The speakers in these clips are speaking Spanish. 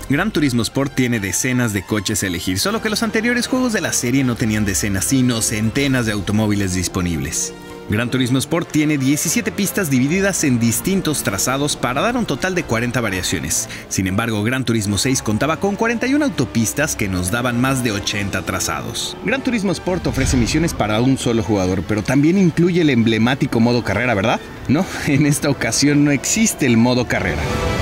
Gran Turismo Sport tiene decenas de coches a elegir, solo que los anteriores juegos de la serie no tenían decenas, sino centenas de automóviles disponibles. Gran Turismo Sport tiene 17 pistas divididas en distintos trazados para dar un total de 40 variaciones. Sin embargo, Gran Turismo 6 contaba con 41 autopistas que nos daban más de 80 trazados. Gran Turismo Sport ofrece misiones para un solo jugador, pero también incluye el emblemático modo carrera, ¿verdad? No, en esta ocasión no existe el modo carrera.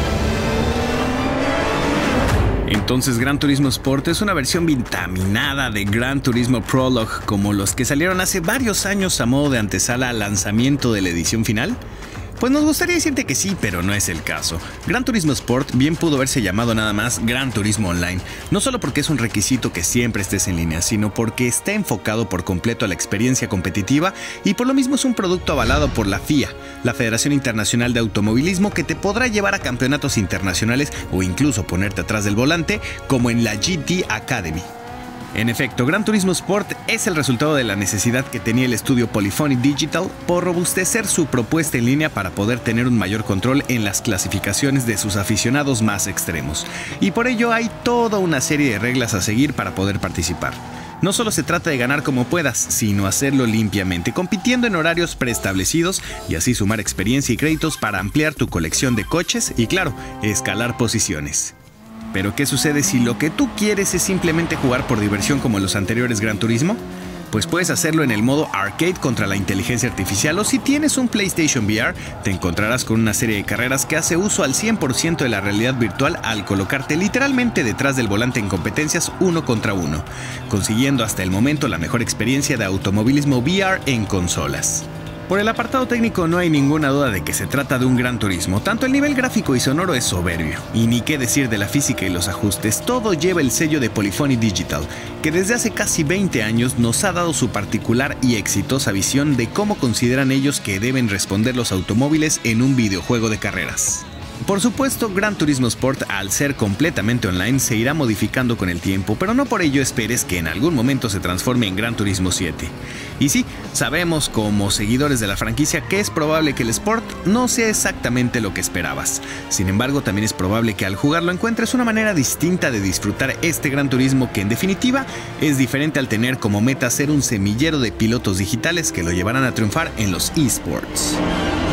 Entonces Gran Turismo Sport es una versión vitaminada de Gran Turismo Prologue, como los que salieron hace varios años a modo de antesala al lanzamiento de la edición final. Pues nos gustaría decirte que sí, pero no es el caso. Gran Turismo Sport bien pudo haberse llamado nada más Gran Turismo Online, no solo porque es un requisito que siempre estés en línea, sino porque está enfocado por completo a la experiencia competitiva y por lo mismo es un producto avalado por la FIA, la Federación Internacional de Automovilismo, que te podrá llevar a campeonatos internacionales o incluso ponerte atrás del volante, como en la GT Academy. En efecto, Gran Turismo Sport es el resultado de la necesidad que tenía el estudio Polyphony Digital por robustecer su propuesta en línea para poder tener un mayor control en las clasificaciones de sus aficionados más extremos. Y por ello hay toda una serie de reglas a seguir para poder participar. No solo se trata de ganar como puedas, sino hacerlo limpiamente, compitiendo en horarios preestablecidos y así sumar experiencia y créditos para ampliar tu colección de coches y, claro, escalar posiciones. Pero ¿qué sucede si lo que tú quieres es simplemente jugar por diversión como los anteriores Gran Turismo? Pues puedes hacerlo en el modo Arcade contra la inteligencia artificial, o si tienes un PlayStation VR, te encontrarás con una serie de carreras que hace uso al 100% de la realidad virtual al colocarte literalmente detrás del volante en competencias 1 contra 1, consiguiendo hasta el momento la mejor experiencia de automovilismo VR en consolas. Por el apartado técnico no hay ninguna duda de que se trata de un Gran Turismo, tanto el nivel gráfico y sonoro es soberbio, y ni qué decir de la física y los ajustes, todo lleva el sello de Polyphony Digital, que desde hace casi 20 años nos ha dado su particular y exitosa visión de cómo consideran ellos que deben responder los automóviles en un videojuego de carreras. Por supuesto, Gran Turismo Sport, al ser completamente online, se irá modificando con el tiempo, pero no por ello esperes que en algún momento se transforme en Gran Turismo 7. Y sí, sabemos como seguidores de la franquicia que es probable que el Sport no sea exactamente lo que esperabas. Sin embargo, también es probable que al jugarlo encuentres una manera distinta de disfrutar este Gran Turismo que en definitiva es diferente al tener como meta ser un semillero de pilotos digitales que lo llevarán a triunfar en los eSports.